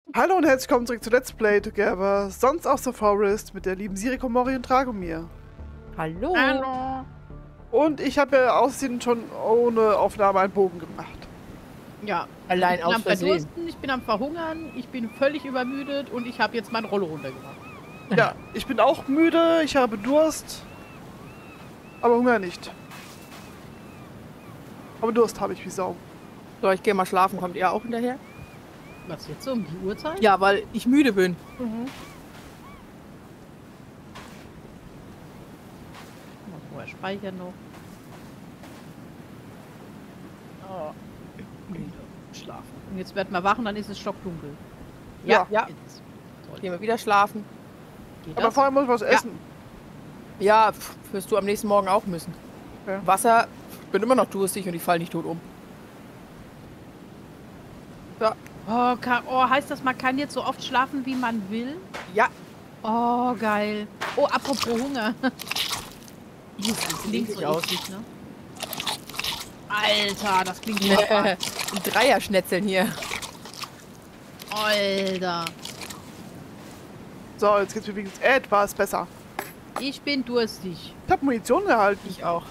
Hallo und herzlich willkommen zurück zu Let's Play Together, sonst aus the Forest mit der lieben Siriko, Mori und Dragomir. Hallo. Hallo. Und ich habe ja aussehen schon ohne Aufnahme einen Bogen gemacht. Ja, Allein ich bin aus am Versehen. Verdursten, ich bin am Verhungern, ich bin völlig übermüdet und ich habe jetzt meine Rolle runtergemacht. Ja, ich bin auch müde, ich habe Durst, aber Hunger nicht. Aber Durst habe ich wie Sau. So, ich gehe mal schlafen. Kommt ihr auch hinterher? Was jetzt so um die Uhrzeit? Ja, weil ich müde bin. Mal vorher speichern noch. Oh, müde. Schlafen. Und jetzt werden wir wachen, dann ist es stockdunkel. Ja. Ja. Jetzt. Gehen wir wieder schlafen. Geht Aber das? vorher muss ich was essen. Ja, wirst du am nächsten Morgen auch müssen. Ja. Wasser, ich bin immer noch durstig und ich falle nicht tot um. Ja. Oh, heißt das, man kann jetzt so oft schlafen, wie man will? Ja. Oh, geil. Oh, apropos Hunger. Das Klingt so aus. eklig, ne? Alter, das klingt so. Ein Dreierschnetzeln hier. Alter. So, jetzt geht's mir wenigstens etwas besser. Ich bin durstig. Ich habe Munition erhalten. Ich auch.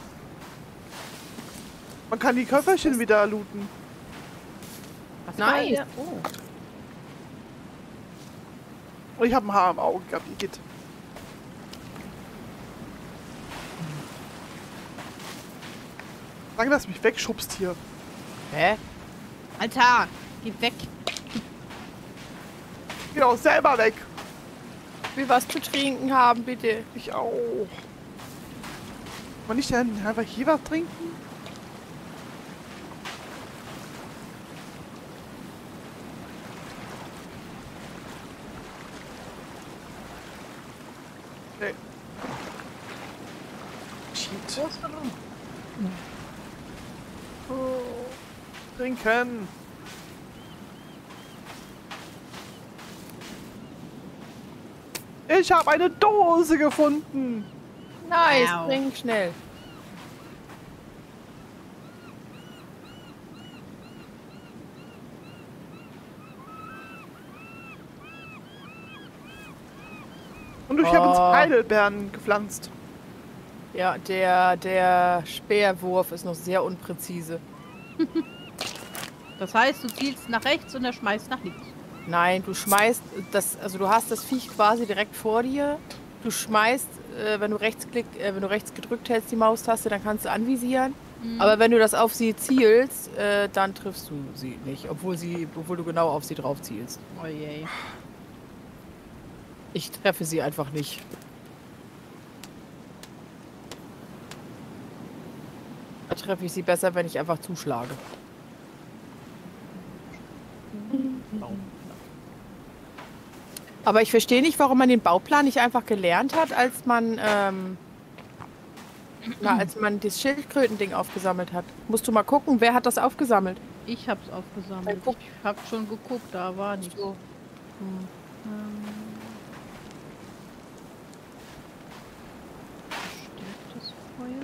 Man kann die Köfferchen wieder looten. Was Nice. war hier? Oh. Und ich habe ein Haar im Auge gehabt, Igitt. Danke, dass du mich wegschubst hier. Hä? Alter, geh weg. Geh auch selber weg. Ich will was zu trinken haben, bitte. Ich auch. Kann nicht einfach hier was trinken? Nee. Cheat. Oh. Trinken. Ich habe eine Dose gefunden. Nice, Wow. trink schnell. Und ich habe ins Oh. Heidelbeeren gepflanzt. Ja, der Speerwurf ist noch sehr unpräzise. Das heißt, du zielst nach rechts und er schmeißt nach links. Nein, du schmeißt das, also du hast das Viech quasi direkt vor dir. Du schmeißt, wenn du rechts gedrückt hältst, die Maustaste, dann kannst du anvisieren. Aber wenn du das auf sie zielst, dann triffst du sie nicht, obwohl du genau auf sie drauf zielst. Oh je. Ich treffe sie einfach nicht. Da treffe ich sie besser, wenn ich einfach zuschlage. Aber ich verstehe nicht, warum man den Bauplan nicht einfach gelernt hat, als man das Schildkrötending aufgesammelt hat. Musst du mal gucken, wer hat das aufgesammelt? Ich hab's aufgesammelt. Dann guck. Ich hab schon geguckt, da war nichts. So. Verstärktes Feuer.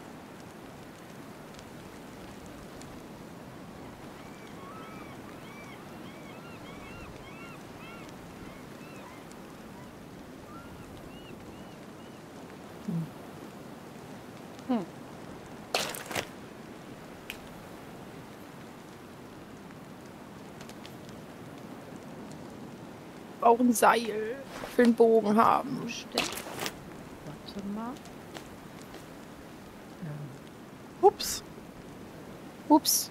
Auch ein Seil für den Bogen haben. Verstärkt. Warte mal. Ups. Ups.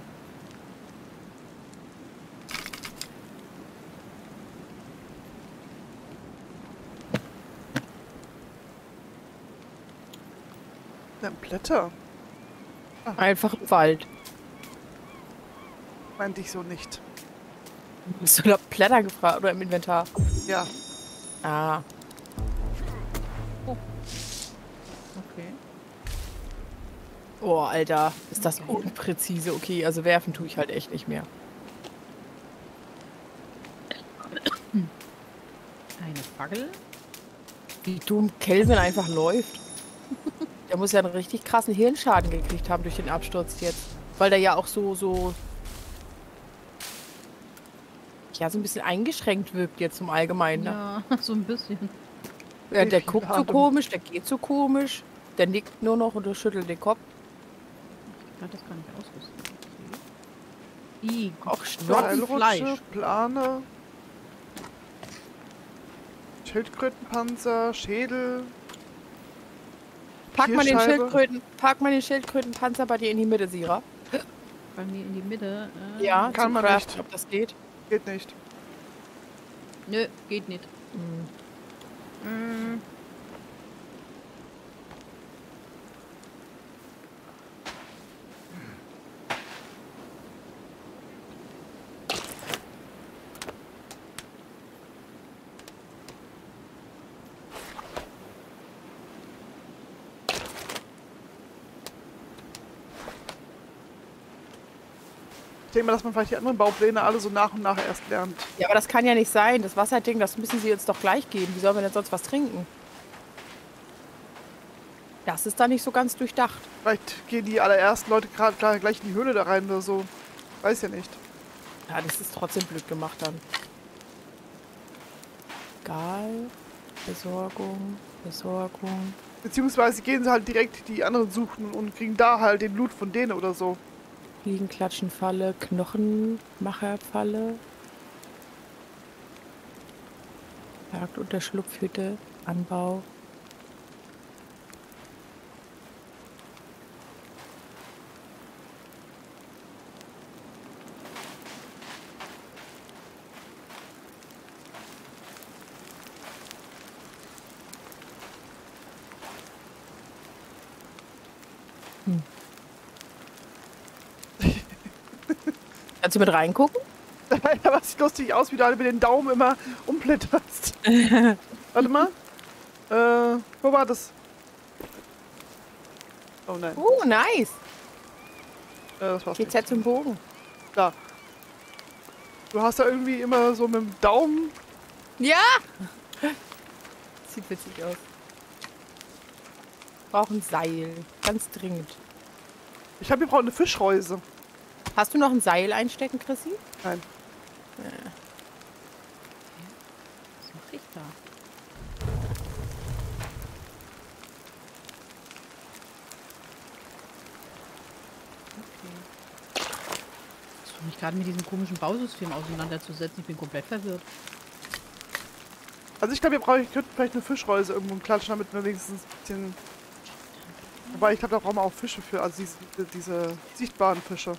Na, Blätter. Einfach im Wald. Meinte ich so nicht. Bist du da Blätter gefragt oder im Inventar? Ja. Ah. Okay. Oh, Alter. Ist das unpräzise. Okay, also werfen tue ich halt echt nicht mehr. Eine Fackel. Wie dumm Kelvin einfach läuft. Der muss ja einen richtig krassen Hirnschaden gekriegt haben durch den Absturz jetzt. Weil der ja auch so ja so ein bisschen eingeschränkt wirkt jetzt im Allgemeinen. Ne? Ja, so ein bisschen. Ja, der guckt so komisch, der geht so komisch, der nickt nur noch und schüttelt den Kopf. Ich kann das gar nicht ausrüsten. Okay. Auch Fleisch. Plane. Schildkrötenpanzer, Schädel. Pack mal Tierscheibe. den Schildkrötenpanzer bei dir in die Mitte, Sira. Bei mir in die Mitte. Ja, kann zum man Craften, nicht. ob das geht. Geht nicht. Nö, geht nicht. Ich denke mal, dass man vielleicht die anderen Baupläne alle so nach und nach erst lernt. Ja, aber das kann ja nicht sein. Das Wasserding, das müssen sie uns doch gleich geben. Wie sollen wir denn sonst was trinken? Das ist da nicht so ganz durchdacht. Vielleicht gehen die allerersten Leute gerade gleich in die Höhle da rein oder so. Weiß ja nicht. Ja, das ist trotzdem blöd gemacht dann. Egal. Besorgung. Beziehungsweise gehen sie halt direkt die anderen suchen und kriegen da halt den Loot von denen oder so. Fliegenklatschenfalle, Knochenmacherfalle. Jagd unter Schlupfhütte, Anbau. Kannst du mit reingucken? Ja, was sieht lustig aus, wie du halt mit den Daumen immer umblätterst. Warte mal. Wo war das? Oh nein. Nice. Das war's nicht. GZ zum Bogen. Da. Du hast da irgendwie immer so mit dem Daumen. Ja! Sieht witzig aus. Brauchen Seil. Ganz dringend. Ich habe hier brauche eine Fischreuse. Hast du noch ein Seil einstecken, Chrissy? Nein. Was mache ich da? Okay. Ich versuche mich gerade mit diesem komischen Bausystem auseinanderzusetzen. Ich bin komplett verwirrt. Also ich glaube, ich könnte vielleicht eine Fischreuse irgendwo klatschen, damit wir wenigstens ein bisschen... Wobei, ich glaube, da brauchen wir auch Fische für, also diese sichtbaren Fische.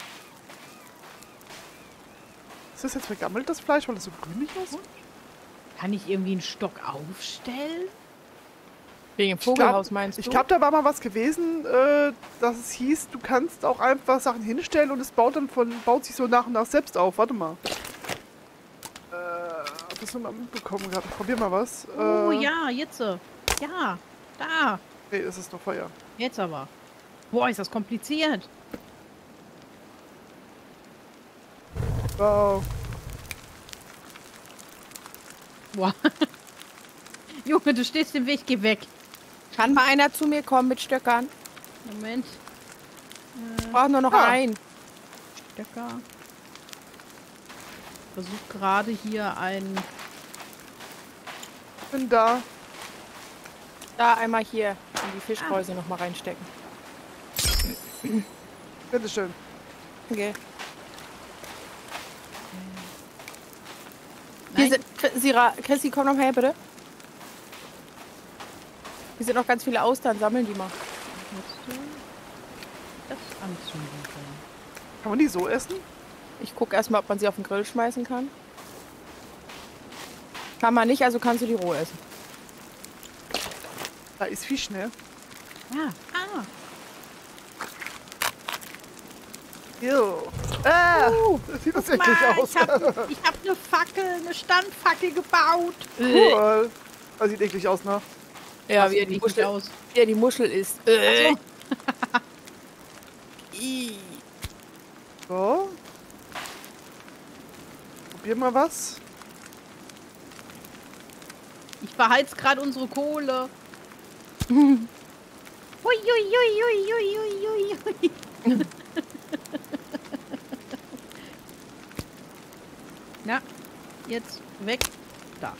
Ist das jetzt vergammelt, das Fleisch, weil es so grünlich aussieht? Kann ich irgendwie einen Stock aufstellen? Wegen dem Vogelhaus meinst du? Ich glaube, da war mal was gewesen, dass es hieß, du kannst auch einfach Sachen hinstellen und es baut sich so nach und nach selbst auf. Warte mal. Hab das mal mitbekommen gerade. Ich probier mal was. Oh ja, jetzt. Ja, da. Nee, es ist noch Feuer. Jetzt aber. Boah, ist das kompliziert. Wow. Boah. Junge, du stehst im Weg, geh weg. Kann mal einer zu mir kommen mit Stöckern? Moment. Ich brauche nur noch einen. Stöcker. Versuch gerade hier ein... Bin da. Da einmal hier in die Fischreuse noch mal reinstecken. Bitteschön. Okay. Nein. Chrissy, komm noch her, bitte. Hier sind noch ganz viele Austern. Sammeln die mal. Musst du das anzünden können. Kann man die so essen? Ich gucke erstmal, ob man sie auf den Grill schmeißen kann. Kann man nicht, also kannst du die roh essen. Da ist Fisch, ne? Ja. Ew. Das sieht das Guck eklig mal, aus. ich hab eine Fackel, eine Standfackel gebaut. Cool. Das sieht eklig aus, ne? Ja, Das wie sieht er die eklig Muschel, aus. wie er die Muschel isst. So. Probier mal was. Ich beheiz gerade unsere Kohle. Hui, hui, hui, hui, hui, hui, hui. Na, Jetzt weg. Da.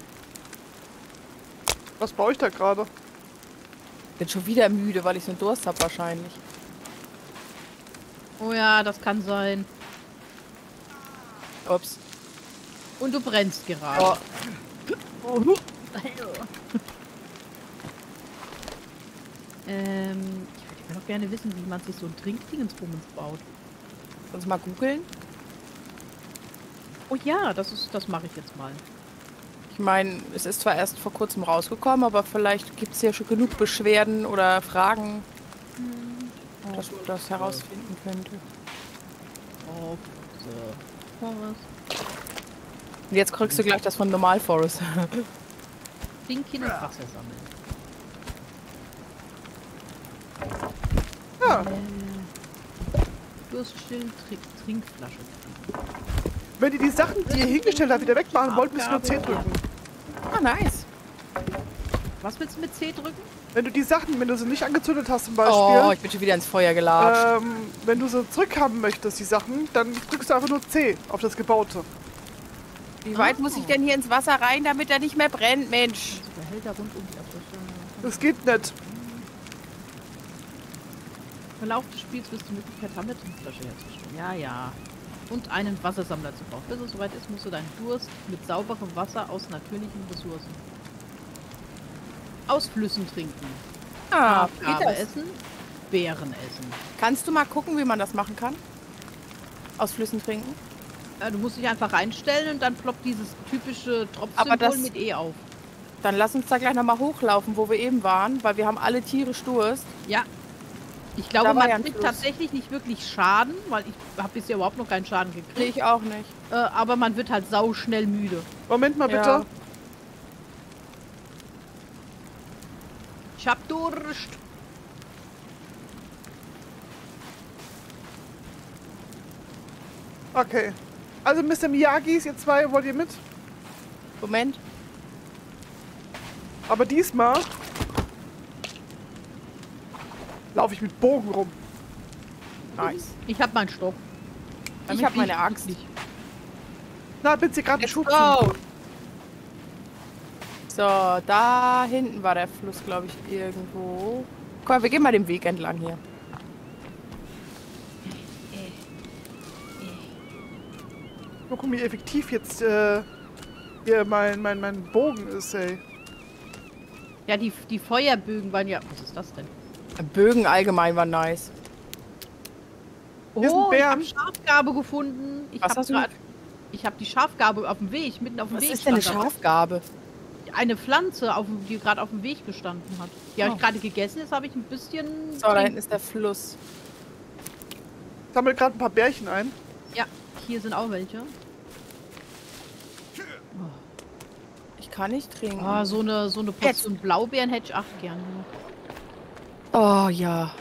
Was baue ich da gerade? Bin schon wieder müde, weil ich so einen Durst habe wahrscheinlich. Oh ja, das kann sein. Ups. Und du brennst gerade. Oh. Ich würde noch gerne wissen, wie man sich so ein Trinkdingensbummens baut. Uns mal googeln. Oh ja, das mache ich jetzt mal. Ich meine, es ist zwar erst vor kurzem rausgekommen, aber vielleicht gibt es ja schon genug Beschwerden oder Fragen, dass man das herausfinden könnte. Oh, so. Und jetzt kriegst du gleich das von Normal Forest. Trinken und Wasser sammeln. Ja. Durststillen, Trinkflasche. Wenn ihr die Sachen, die ihr hingestellt habt, wieder wegmachen wollt, müsst ihr nur C drücken. Ah, nice. Was willst du mit C drücken? Wenn du die Sachen, wenn du sie nicht angezündet hast zum Beispiel, Oh, ich bin schon wieder ins Feuer gelatscht. wenn du sie zurückhaben möchtest, die Sachen, dann drückst du einfach nur C auf das Gebaute. Wie weit muss ich denn hier ins Wasser rein, damit er nicht mehr brennt, Mensch? Also Behälter rund um die Abwäsche. Das geht nicht. Im Verlauf des Spiels wirst du die Möglichkeit haben, eine Trinkflasche herzustellen. Ja, ja. Und einen Wassersammler zu brauchen. Bis es soweit ist, musst du deinen Durst mit sauberem Wasser aus natürlichen Ressourcen aus Flüssen trinken. Ah, Peter essen, Beeren essen. Kannst du mal gucken, wie man das machen kann? Aus Flüssen trinken? Du musst dich einfach reinstellen und dann ploppt dieses typische Aber das- Tropfsymbol mit E auf. Dann lass uns da gleich nochmal hochlaufen, wo wir eben waren, weil wir haben alle Tiere Durst. Ja. Ich glaube, Da war ja man ein kriegt Fluss. tatsächlich nicht wirklich Schaden, weil ich habe bisher überhaupt noch keinen Schaden Sehe gekriegt. ich auch nicht. Aber man wird halt sauschnell müde. Moment mal bitte. Ja. Ich hab Durst. Okay. Also Mr. Miyagis, ihr zwei, wollt ihr mit? Moment. Aber diesmal laufe ich mit Bogen rum. Nice. Ich hab meinen Stock. Ich habe meine Axt. Na, bin sie gerade Let's schubsen. go! So, da hinten war der Fluss, glaube ich, irgendwo. Komm, wir gehen mal den Weg entlang hier. Mal gucken, wie effektiv jetzt hier mein Bogen ist, ey. Ja, die Feuerbögen waren ja... Was ist das denn? Bögen allgemein war nice. Hier ist ein Oh, ich Bär. habe Schafgabe gefunden. Was hast du? Ich habe die Schafgabe auf dem Weg, mitten auf dem Was Weg. ist denn eine stand da. Schafgabe? Eine Pflanze, die gerade auf dem Weg gestanden hat. Die habe Oh. ich gerade gegessen, jetzt habe ich ein bisschen... So, da hinten ist der Fluss. Ich sammle gerade ein paar Bärchen ein. Ja, hier sind auch welche. Ich kann nicht trinken. Oh, so eine Portion Blaubeeren hätte ich auch gerne. Oh, ja.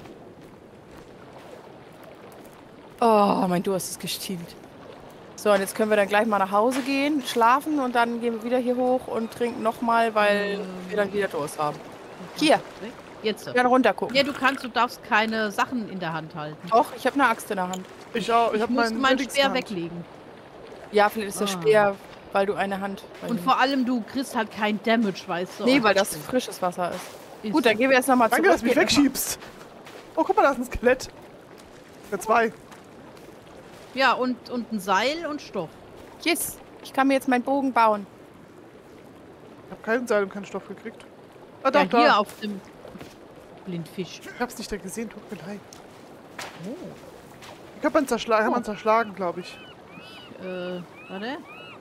Oh, mein Durst ist gestillt. So, und jetzt können wir dann gleich mal nach Hause gehen, schlafen und dann gehen wir wieder hier hoch und trinken nochmal, weil wir dann wieder Durst haben. Hier, Jetzt. dann runter gucken. Ja, du darfst keine Sachen in der Hand halten. Doch, ich habe eine Axt in der Hand. Ich auch. Ich habe muss meinen Dings Speer in der Hand. weglegen. Ja, vielleicht ist der Speer, weil du eine Hand... Und vor allem, du kriegst halt kein Damage, weißt du. Nee, weil das frisches Wasser ist. Ist Gut, dann gehen wir jetzt nochmal zurück. Danke, dass du mich Geht noch mal- wegschiebst. Oh, guck mal, da ist ein Skelett. Ja, zwei. Ja, und ein Seil und Stoff. Yes, ich kann mir jetzt meinen Bogen bauen. Ich habe keinen Seil und keinen Stoff gekriegt. Ah, Ja, doch, hier da. auf dem Blindfisch. Ich hab's nicht da gesehen, tut mir leid. Oh. Ich hab man zerschlagen, glaube ich. Warte.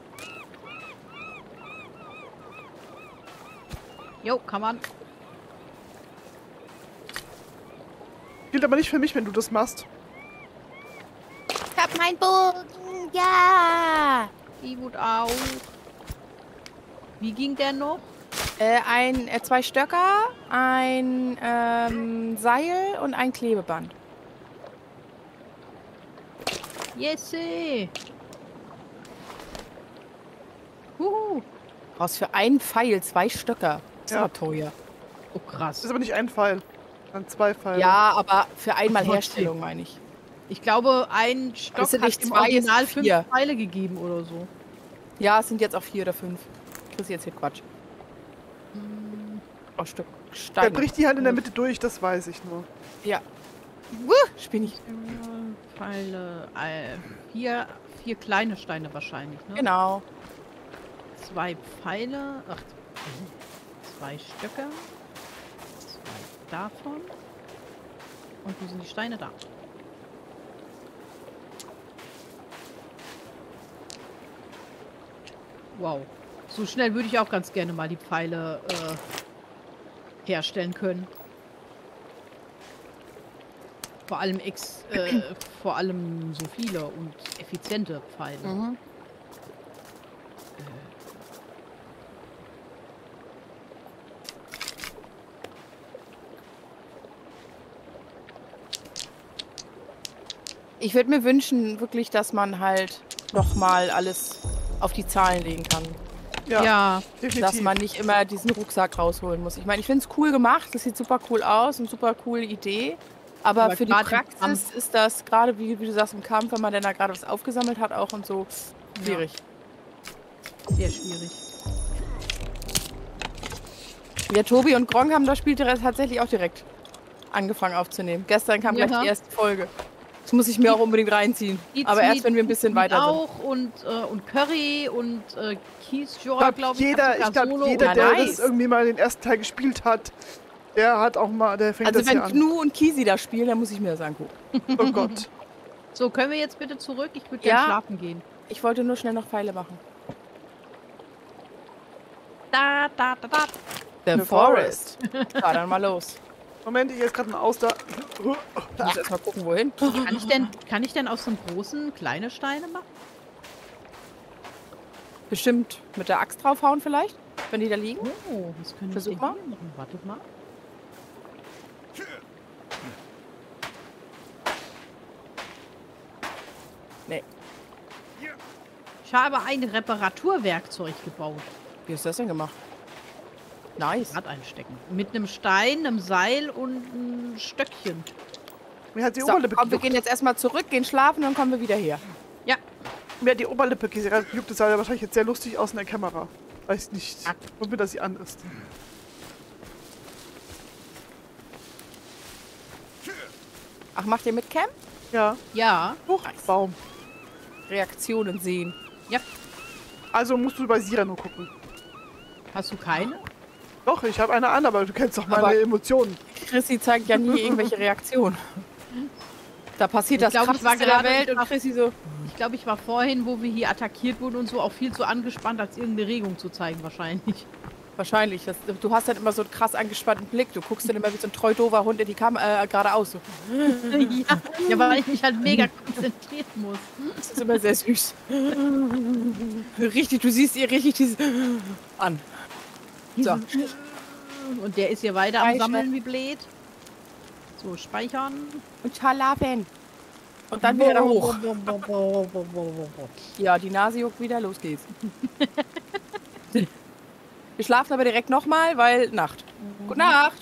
Jo, kann man. Gilt aber nicht für mich, wenn du das machst. Ich hab meinen Bogen, ja! Die Wut auch. Wie ging der noch? Zwei Stöcker, ein Seil und ein Klebeband. Jesse! Huhu! Brauchst für einen Pfeil 2 Stöcker. Das ist Ja. aber teuer. Oh, Das krass. ist aber nicht ein Pfeil. Dann zwei Pfeile. Ja, aber für einmal Trotzdem. Herstellung, meine ich. Ich glaube, ein Stock Das sind hat nicht im zwei, es Original sind 5 4. Pfeile gegeben oder so. Ja, es sind jetzt auch 4 oder 5. Chris, jetzt hier Quatsch. Oh, Stück Der Stein. bricht die halt in der Mitte durch, das weiß ich nur. Ja. Spinn ich. Pfeile. 4 kleine Steine wahrscheinlich, ne? Genau. 2 Pfeile. Ach, 2 Stöcke. 2 davon. Und wo sind die Steine da? Wow. So schnell würde ich auch ganz gerne mal die Pfeile herstellen können. Vor allem vor allem so viele und effiziente Pfeile. Mhm. Ich würde mir wünschen, wirklich, dass man halt nochmal alles auf die Zahlen legen kann. Ja, definitiv. Dass man nicht immer diesen Rucksack rausholen muss. Ich meine, ich finde es cool gemacht, das sieht super cool aus und super coole Idee. Aber für die gerade im Praxis Kampf- ist das, gerade wie du sagst, im Kampf, wenn man dann da gerade was aufgesammelt hat auch und so, schwierig. sehr schwierig. Ja, Tobi und Gronk haben das Spiel tatsächlich auch direkt angefangen aufzunehmen. Gestern kam gleich die erste Folge. Das muss ich mir auch unbedingt reinziehen. Aber erst, wenn wir ein bisschen weiter sind. Auch und Curry und Keith Jor, Ich glaube glaube, ich. jeder, Ja, der nice. das irgendwie mal den ersten Teil gespielt hat, der hat auch mal, der fängt Also das wenn hier an. Knu und Kisi das spielen, dann muss ich mir das angucken. Oh Gott. So, können wir jetzt bitte zurück? Ich würde Ja. gerne schlafen gehen. Ich wollte nur schnell noch Pfeile machen. Da. The Forest. Ja, dann mal los. Moment, ich esse gerade einen Auster. Ich muss erst mal gucken, wohin. Kann ich denn aus dem großen kleine Steine machen? Bestimmt mit der Axt draufhauen vielleicht, wenn die da liegen. Oh, was können wir Versuch denn mal. hier machen? Wartet mal. Nee. Ich habe ein Reparaturwerkzeug gebaut. Wie ist das denn gemacht? Nice. Rad einstecken. Mit einem Stein, einem Seil und einem Stöckchen. Mir hat die So, Oberlippe komm, wir gejuckt. gehen jetzt erstmal zurück, gehen schlafen, dann kommen wir wieder her. Ja. Mir hat die Oberlippe gejuckt. Das sah ja wahrscheinlich jetzt sehr lustig aus in der Kamera. Weiß nicht, Ah. womit das sie an ist. Ach, macht ihr mit Cam? Ja. Ja. Huch, Baum. Reaktionen sehen. Ja. Also musst du bei Sira nur gucken. Hast du keine? Doch, ich habe eine an, aber du kennst doch meine Aber- Emotionen. Chrissy zeigt ja nie irgendwelche Reaktionen. Da passiert Ich das glaub, ich war Krasseste der gerade- Welt und Chrissy so... Ich glaube, ich war vorhin, wo wir hier attackiert wurden und so, auch viel zu angespannt, als irgendeine Regung zu zeigen, wahrscheinlich. Wahrscheinlich. Du hast halt immer so einen krass angespannten Blick. Du guckst dann immer wie so ein treu doofer Hund in die Kamera geradeaus. So. Ja, weil ich mich halt mega konzentrieren muss. Das ist immer sehr süß. Richtig, du siehst ihr richtig dieses an. So. Und der ist hier weiter am Speichern. Sammeln wie blöd. So, speichern. Und schlafen. Und dann wieder da hoch. Ja, die Nase juckt wieder. Los geht's. Wir schlafen aber direkt nochmal, weil Nacht. Gute Nacht.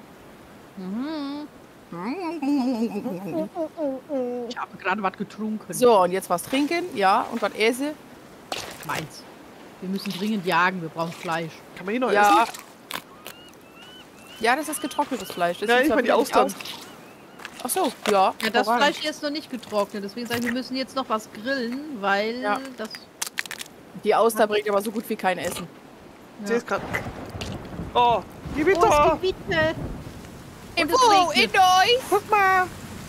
Ich habe gerade was getrunken. So, und jetzt was trinken. Ja, und was essen. Meins. Wir müssen dringend jagen, wir brauchen Fleisch. Kann man hier noch Ja. essen? Ja, das ist getrocknetes Fleisch. Das Ja, sieht ich zwar meine die wirklich Austern. Ach so, ja. Ja, das orange. Fleisch hier ist noch nicht getrocknet, deswegen sage ich, wir müssen jetzt noch was grillen, weil Ja. das... Die Auster bringt aber so gut wie kein Essen. Ich sehe es gerade. Oh, Oh, Gewitter! es gibt Witte. Und es Wo? regnet. In euch? Guck mal!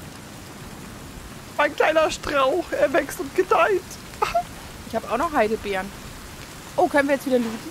Ein kleiner Strauch, er wächst und gedeiht. Ich habe auch noch Heidelbeeren. Oh, können wir jetzt wieder looten?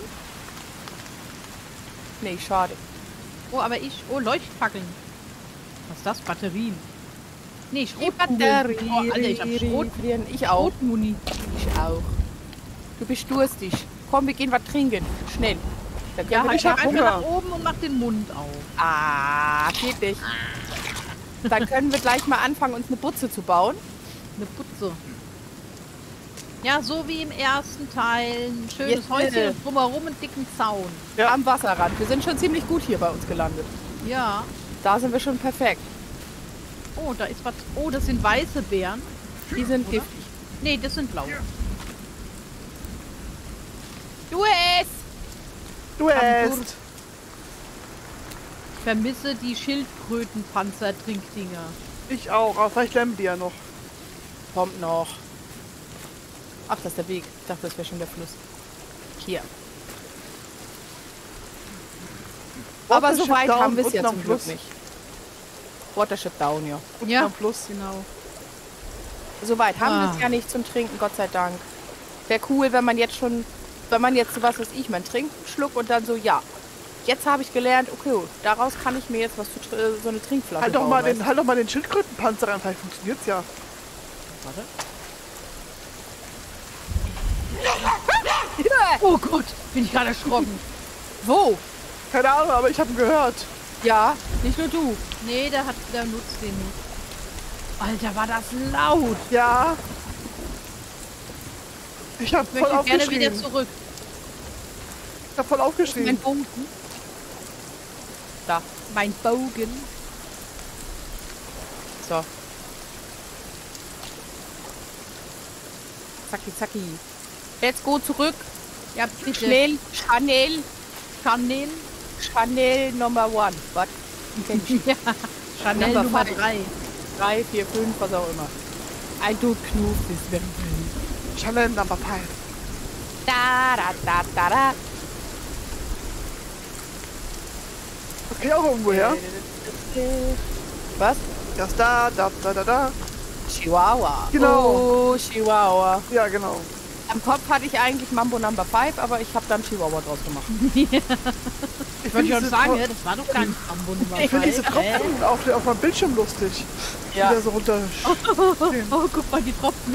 Nee, schade. Oh, aber ich... Oh, Leuchtfackeln. Was ist das? Batterien. Nee, Die Schrotkugeln. Batterie. Oh, Alter, ich hab Ich auch. Schrotmuni. Ich auch. Du bist durstig. Komm, wir gehen was trinken. Schnell. Dann Ja, können wir halt ich hab einfach Hunger. nach oben und mach den Mund auf. Ah, geht nicht. Dann können wir gleich mal anfangen, uns eine Butze zu bauen. Eine Putze. Ja, so wie im ersten Teil. Ein schönes Jetzt, Häuschen und drumherum einen dicken Zaun. Ja. Am Wasserrand. Wir sind schon ziemlich gut hier bei uns gelandet. Ja. Da sind wir schon perfekt. Oh, da ist was. Oh, das sind weiße Beeren. Die sind Oder? giftig. Nee, das sind blaue. Du Am äst. Durst. Ich vermisse die Schildkrötenpanzer-Trinkdinger. Ich auch, aber vielleicht lernen die ja noch. Kommt noch. Ach, das ist der Weg. Ich dachte, das wäre schon der Fluss. Hier. Aber so Watership weit down, haben wir es unten ja am zum Glück Fluss. nicht. Watership down, ja. Unten Ja. am Fluss. Genau. So weit haben wir Ah. es ja nicht zum Trinken, Gott sei Dank. Wäre cool, wenn man jetzt schon, wenn man jetzt so was weiß ich, man trinkt einen Schluck und dann so, ja. Jetzt habe ich gelernt, okay, daraus kann ich mir jetzt was zu so eine Trinkflasche Halt doch bauen. mal weißt den, halt doch mal den Schildkrötenpanzer rein, vielleicht funktioniert's ja. du? Warte. Oh Gott, bin ich gerade erschrocken. Wo? Keine Ahnung, aber ich habe ihn gehört. Ja, nicht nur du. Nee, der nutzt den nicht. Alter, war das laut. Ja. Ich habe Ich voll möchte gerne wieder aufgeschrieben. zurück. Ich habe voll Mein aufgeschrieben. Bogen. Da. Mein Bogen. So. Zacki, zacki. Let's go zurück. Ja, bitte. Schnell. Chanel. Chanel. Chanel Number 1. Was? Ja. Chanel Number Nummer five. 3. 3, 4, 5, was auch immer. I don't know this very well. Chanel Number 5. Da, da, da, da, da. Okay, auch irgendwo her. Was? Das da. Chihuahua. Genau. Oh, Chihuahua. Ja, genau. Am Kopf hatte ich eigentlich Mambo Number 5, aber ich habe dann Chihuahua draus gemacht. Ich Ich wollte finde schon diese, sagen, das war doch gar nicht Rambo Nummer ich find 5. diese Tropfen auf meinem Bildschirm lustig. Ja. Die da so runter. Oh, guck mal, die Tropfen.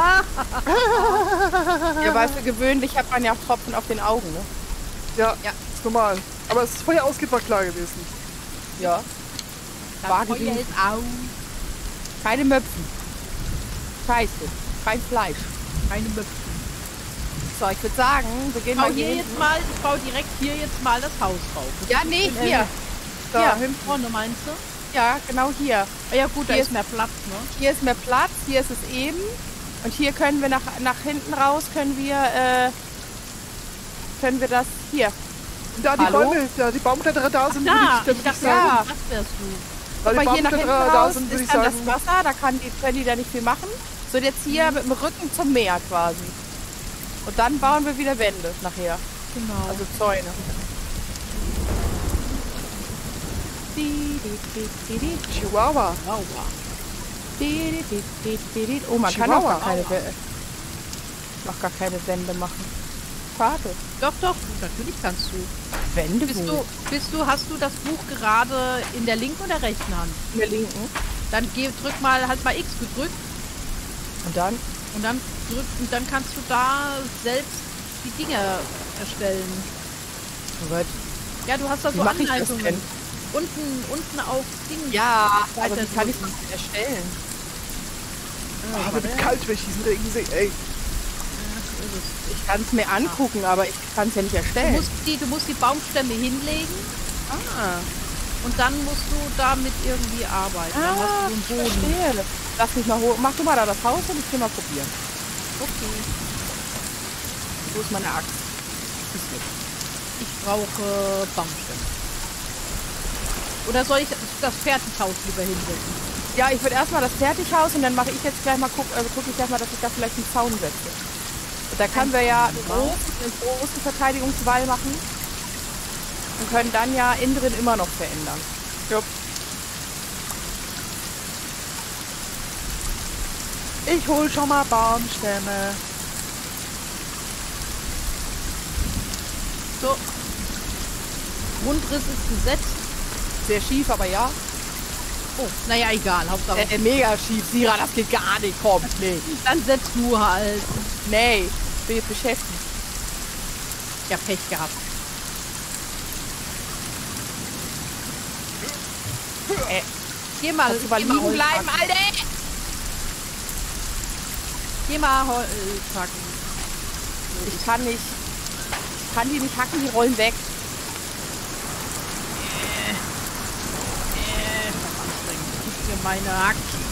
Ja, weil für gewöhnlich hat man ja auch Tropfen auf den Augen, ne? Ja, Ja. ist normal. Aber dass es vorher ausgeht, war klar gewesen. Ja. Das Wage Feuer die- ist aus. Keine Möpfen. Scheiße. Kein Fleisch. Keine Möpfen. So, ich würde sagen, wir gehen Ich mal hier hinten. ich baue direkt hier jetzt mal das Haus drauf. Ja, nee, hier. Da Ja. hinten. Vorne meinst du? Ja, genau hier. Ah, ja gut, da Hier ist mehr Platz, ne? Hier ist mehr Platz, hier ist es eben. Und hier können wir nach hinten raus, können wir das hier. Da die Hallo? Bäume, da die Baumkletterer da sind, Da, würde ich ich dachte, sagen. ja. das wärst du. Da die Guck mal, hier nach hinten Baumkletterer da raus sind, würde ist ich dann sagen. das Wasser, da können die da nicht viel machen. So, jetzt hier mit dem Rücken zum Meer quasi. Und dann bauen wir wieder Wände nachher. Genau. Also Zäune. Chihuahua. Sauber. Oh, man kann auch Chihuahua. gar keine Wände machen. Schade. Doch, natürlich kannst du. Wände Hast du das Buch gerade in der linken oder rechten Hand? in der linken. Dann drück mal, halt mal X gedrückt Und dann? und dann kannst du da selbst die Dinge erstellen. Oh Gott. Ja, du hast da Wie so mache ich das Anleitungen. denn? Unten auf Ding. Ja, Weiter aber wie kann ich drücken. das erstellen? Ah, mir wird kalt, wenn ich diesen Regen sehe. Ey, Ich kann es mir angucken, aber ich kann es ja nicht Du erstellen. musst die Baumstämme hinlegen Ah, und dann musst du damit irgendwie arbeiten. Dann hast du so einen Boden. verstehe. Lass mich mal hoch. Mach du mal da das Haus und ich geh mal probieren. Okay. Wo ist meine Axt? Ist weg. Ich brauche Baumstämme. Oder soll ich das Fertighaus lieber hinsetzen? Ja, ich würde erstmal das Fertighaus und dann mache ich jetzt gleich mal gucke ich gleich mal, dass ich da vielleicht einen Zaun setze. Und da können wir ja einen großen Verteidigungswall machen und können dann ja innen drin immer noch verändern. ja. Ich hol schon mal Baumstämme. So. Grundriss ist gesetzt. Sehr schief, aber ja. Oh, naja, egal. Hauptsache. Mega schief, Sira, das geht gar nicht. Komm, nee. Dann setzt du halt. Nee, ich bin jetzt beschäftigt. Ich hab Pech gehabt. Geh mal, Kannst du mal geh mal liegen Holz bleiben, hacken. Alter! Geh mal Holz hacken. Ich kann nicht. Ich kann die nicht hacken, die rollen weg. Das ist anstrengend. Gib mir meine Hacken.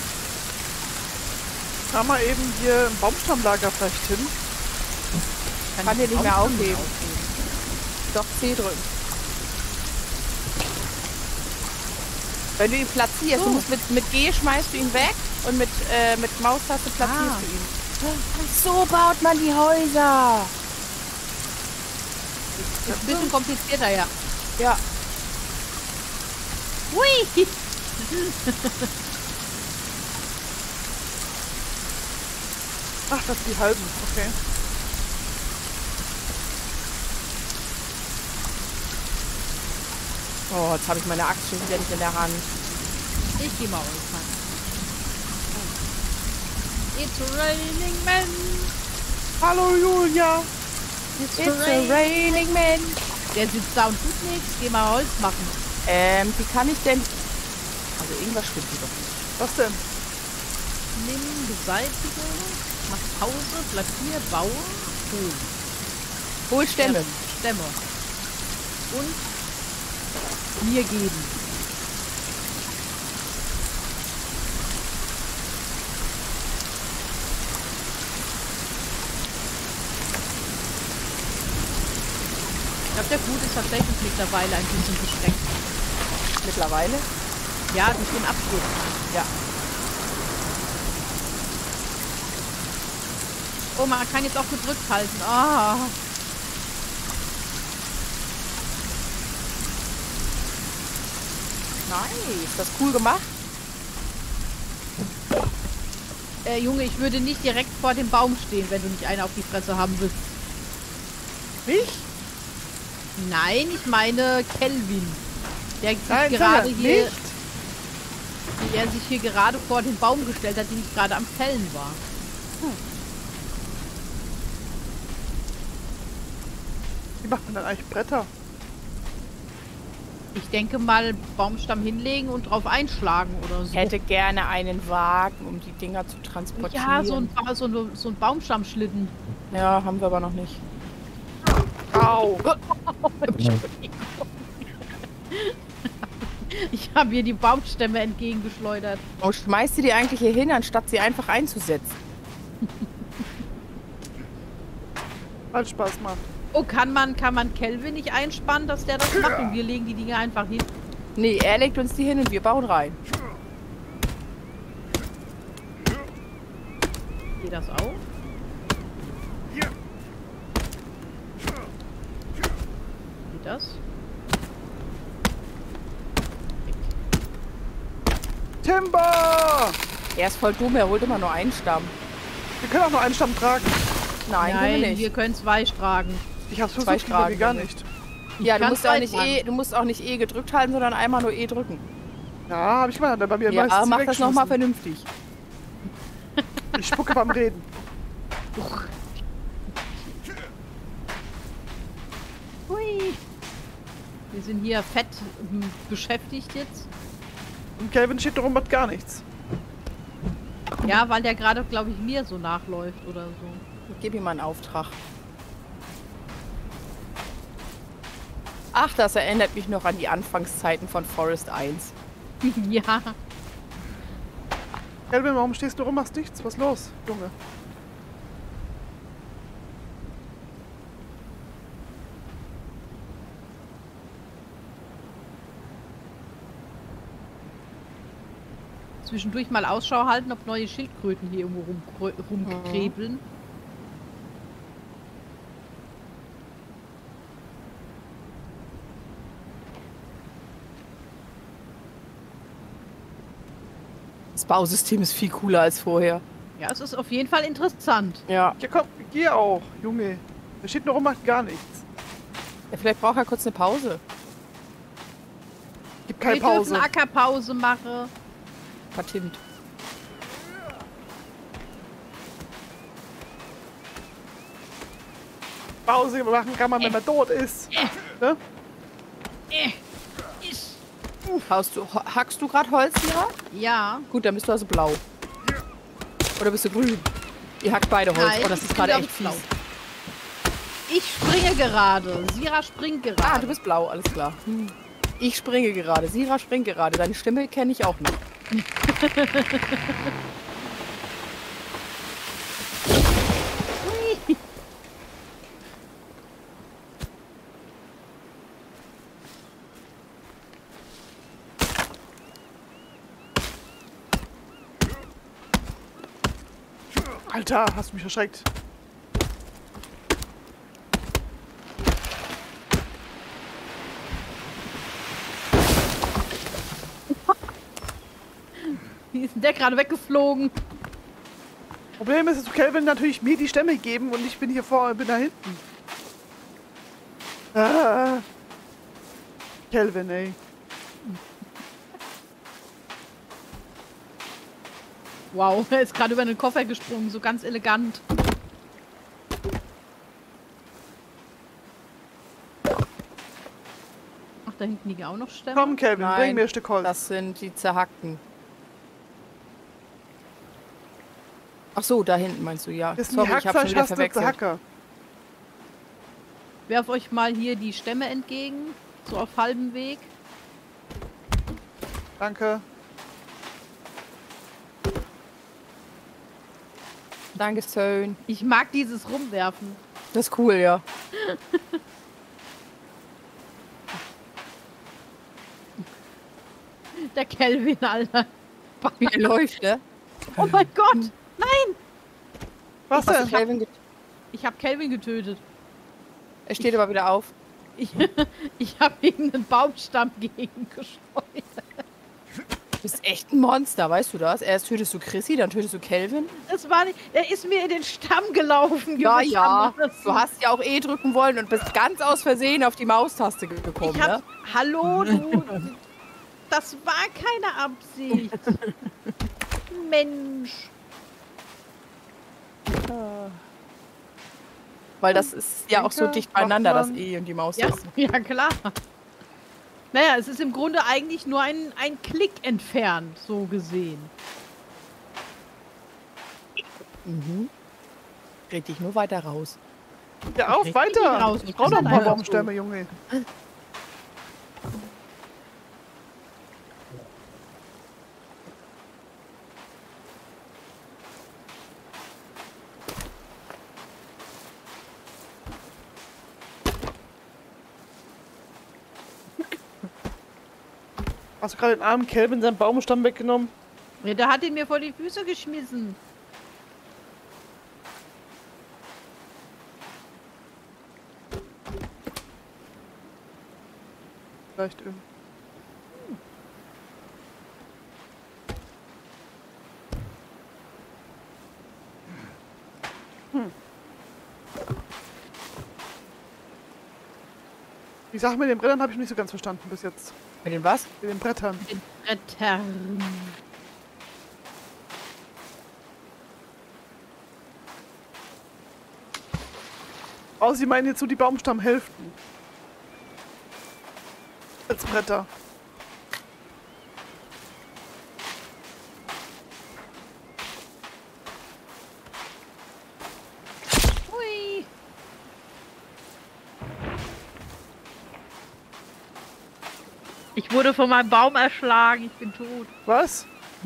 Fahr mal eben hier ein Baumstammlager vielleicht hin. Kann dir nicht mehr aufheben. Doch, C drücken. Wenn du ihn platzierst, du musst mit G schmeißt du ihn weg und mit Maustaste platzierst du ihn. So baut man die Häuser. Ist ein bisschen komplizierter, ja. Ja. Hui! Ach, das sind die halben. Okay. Oh, jetzt habe ich meine Axt schon wieder nicht in der Hand. Ich geh mal aus. It's raining men. Hallo Julia. It's a raining man. Der sitzt da und tut nichts. Geh mal Holz machen. Wie kann ich denn... Also irgendwas stimmt hier doch nicht. Was denn? Nimm, beseitige, mach Pause, platzier, baue, hol. Hol Stämme. Stämme. Und mir geben. Ich glaube, der Gut ist tatsächlich mittlerweile ein bisschen beschränkt. Mittlerweile? Ja, durch den Absturz. Ja. Oh, man kann jetzt auch gedrückt halten. Ah. Nice. Ist das cool gemacht? Junge, ich würde nicht direkt vor dem Baum stehen, wenn du nicht einen auf die Fresse haben willst. Mich? Nein, ich meine Kelvin. Der sich Nein, gerade Sarah, hier, nicht. der sich hier gerade vor den Baum gestellt hat, den ich gerade am Fällen war. Wie macht man dann eigentlich Bretter? Ich denke mal, Baumstamm hinlegen und drauf einschlagen oder so. Ich hätte gerne einen Wagen, um die Dinger zu transportieren. Ja, so ein Baumstammschlitten. Ja, haben wir aber noch nicht. Au! Ich habe hier die Baumstämme entgegengeschleudert. Warum schmeißt du die eigentlich hier hin, anstatt sie einfach einzusetzen? Weil es Spaß macht. Oh, kann man Kelvin nicht einspannen, dass der das macht und wir legen die Dinge einfach hin? Nee, er legt uns die hin und wir bauen rein. Geht das auch? Geht das? Timber! Er ist voll dumm, er holt immer nur einen Stamm. Wir können auch nur einen Stamm tragen. Nein, können wir nicht. wir können zwei tragen. Ich hab's Zwei versucht, aber tragen gar wir nicht. Ja, du kann musst, auch zwei nicht tragen. du musst auch nicht E gedrückt halten, sondern einmal nur E drücken. Ja, hab ich gemacht. Bei mir Ja, meistens mach das nochmal weggeschmissen. vernünftig. Ich spucke beim Reden. Hui. Wir sind hier fett beschäftigt jetzt. Und Kelvin steht darum, macht gar nichts. Ja, weil der gerade, glaube ich, mir so nachläuft oder so. Ich gebe ihm mal einen Auftrag. Ach, das erinnert mich noch an die Anfangszeiten von Forest 1. Ja. Kelvin, warum stehst du rum, machst nichts? Was ist los, Junge? Zwischendurch mal Ausschau halten, ob neue Schildkröten hier irgendwo rumkrebeln. Das Bausystem ist viel cooler als vorher. Ja, es ist auf jeden Fall interessant. Ja. Ja komm, geh auch, Junge. Der steht nur rum, macht gar nichts. Ja, vielleicht braucht er kurz eine Pause. Gibt keine Wir Pause. dürfen Ackerpause machen. Patent. Pause machen kann man, wenn man tot ist. Ne? Hackst du gerade Holz hier? Ja. Gut, dann bist du also blau. Oder bist du grün? Ihr hackt beide Holz. Nein, Oh, das ich ist bin, gerade glaub echt ich, blau. fies. Ich springe gerade. Sira springt gerade. Ah, du bist blau, alles klar. Ich springe gerade. Sira springt gerade. Deine Stimme kenne ich auch nicht. Alter, hast du mich erschreckt. Wie ist denn der gerade weggeflogen? Problem ist, dass du Kelvin natürlich mir die Stämme geben und ich bin hier vorne, bin da hinten. Kelvin, ey. Wow, er ist gerade über den Koffer gesprungen, so ganz elegant. Ach, da hinten liegen auch noch Stämme. Komm, Kelvin, Nein, bring mir ein Stück Holz. Das sind die zerhackten. Ach so, da hinten meinst du, ja. Das sind Sorry, die ich habe schon wieder Hackfleischhaste verwechselt. Hacker. Werf euch mal hier die Stämme entgegen, so auf halbem Weg. Danke. Dankeschön. Ich mag dieses Rumwerfen. Das ist cool, ja. Der Kelvin, Alter. Wie er läuft, ne? Oh mein Gott! Nein! Was Hast du denn? Kelvin Ich habe Kelvin getötet. Er steht aber wieder auf. Ich habe ihm einen Baumstamm gegengeschleudert. Du bist echt ein Monster, weißt du das? Erst tötest du Chrissy, dann tötest du Kelvin. Das war nicht. Er ist mir in den Stamm gelaufen. Ja, Junge, ja. Andersen. Du hast ja auch E drücken wollen und bist ganz aus Versehen auf die Maustaste gekommen, Ich hab, ne? Hallo, du. Das war keine Absicht. Mensch. Weil das ist ja auch so Denke, dicht beieinander, das macht man- E und die Ja, Maustaste. ja, klar. Naja, es ist im Grunde eigentlich nur ein Klick entfernt, so gesehen. Mhm. Red dich nur weiter raus. Ja, auf, krieg weiter. ihn raus. Ich brauch noch ein paar Einfach so. Baumstämme, Junge. Hast du gerade den armen Kelvin seinen Baumstamm weggenommen? Ja, der hat ihn mir vor die Füße geschmissen. Vielleicht irgendwie. Die Sache mit den Brettern habe ich nicht so ganz verstanden bis jetzt. Mit dem was? Mit den Brettern. Den Brettern. Oh, sie meinen jetzt so die Baumstammhälften. Als Bretter. Hui. Ich wurde von meinem Baum erschlagen. Ich bin tot. Was?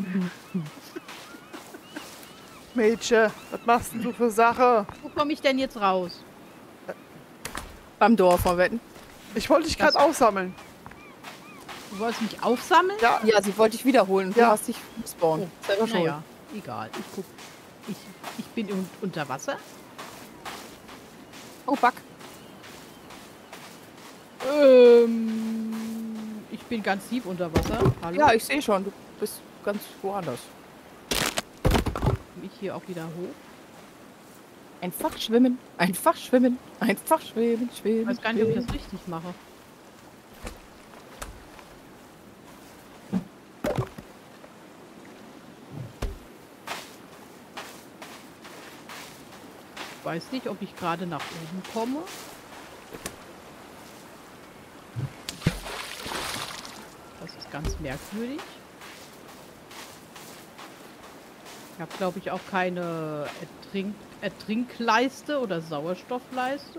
Mädchen, was machst denn du für Sache? Wo komme ich denn jetzt raus? Beim Dorf von Wetten. Ich wollte dich gerade aufsammeln. Du wolltest mich aufsammeln? Ja, Ja, sie wollte dich wiederholen und Ja. du hast dich gespawnt. Selber schuld. Naja, egal. Ich guck. Ich bin unter Wasser. Oh, Back. Ich bin ganz tief unter Wasser. Hallo? Ja, ich sehe schon. Du bist ganz woanders. Komm ich hier auch wieder hoch? Einfach schwimmen. Einfach schwimmen. Einfach schwimmen. Schwimmen. Ich weiß gar nicht, ob ich schwimmen. das richtig mache. Ich weiß nicht, ob ich gerade nach oben komme. Das ist ganz merkwürdig. Ich habe, glaube ich, auch keine Ertrinkleiste oder Sauerstoffleiste.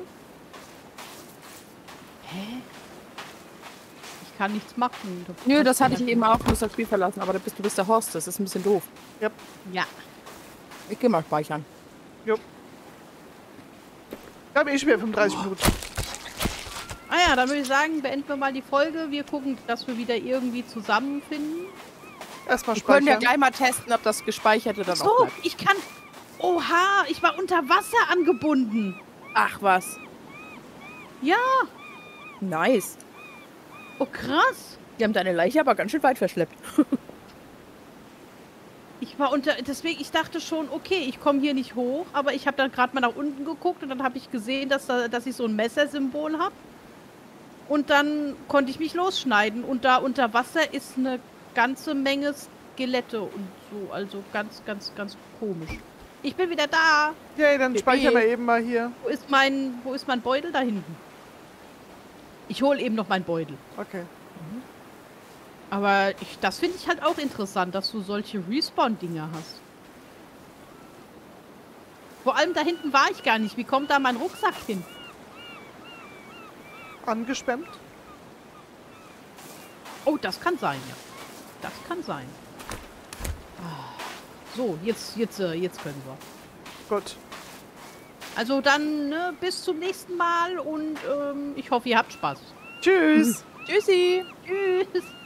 Hä? Ich kann nichts machen. Nö, das hatte ich eben auch. Ich muss das Spiel verlassen, aber du bist der Horst. Das ist ein bisschen doof. Ja. Ich geh mal speichern. ich habe eh schon wieder 35 Minuten. Ah ja, dann würde ich sagen, beenden wir mal die Folge. Wir gucken, dass wir wieder irgendwie zusammenfinden. Erstmal Wir können ja speichern. gleich mal testen, ob das Gespeicherte dann auch So, bleibt. ich kann... Oha, ich war unter Wasser angebunden. Ach was. Ja. Nice. Oh, krass. Die haben deine Leiche aber ganz schön weit verschleppt. Ich war deswegen, ich dachte schon, okay, ich komme hier nicht hoch, aber ich habe dann gerade mal nach unten geguckt und dann habe ich gesehen, dass ich so ein Messersymbol habe. Und dann konnte ich mich losschneiden und da unter Wasser ist eine ganze Menge Skelette und so, also ganz, ganz, ganz komisch. Ich bin wieder da. Yay, dann speichern wir eben mal hier. Wo ist mein Beutel da hinten? Ich hole eben noch meinen Beutel. Okay. Aber das finde ich halt auch interessant, dass du solche Respawn-Dinger hast. Vor allem da hinten war ich gar nicht. Wie kommt da mein Rucksack hin? Angespammt? Oh, das kann sein, ja. Das kann sein. So, jetzt können wir. Gut. Also dann, ne, bis zum nächsten Mal und ich hoffe, ihr habt Spaß. Tschüss. Tschüssi. Tschüss.